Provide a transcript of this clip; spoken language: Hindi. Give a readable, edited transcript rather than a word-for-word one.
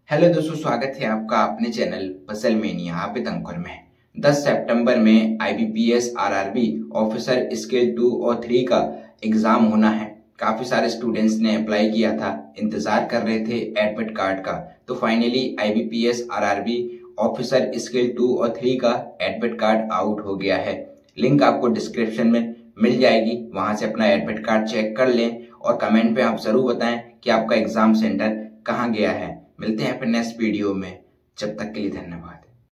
हेलो दोस्तों, स्वागत है आपका अपने channel puzzle mania Hafiz Ankur में। 10 सितंबर में आईबीपीएस आरआरबी ऑफिसर स्केल 2 और 3 का एग्जाम होना है। काफी सारे स्टूडेंट्स ने अप्लाई किया था, इंतजार कर रहे थे एडमिट कार्ड का। तो finally IBPS RRB officer scale 2 और 3 का एडमिट कार्ड आउट हो गया है। लिंक आपको डिस्क्रिप्शन में मिल जाएगी, वहां से अपना एडमिट कार्ड चेक कर लें और कमेंट पे आप जरूर बताएं कि आपका एग्जाम सेंटर कहाँ गया है। मिलते हैं फिर नेक्स्ट वीडियो में, जब तक के लिए धन्यवाद।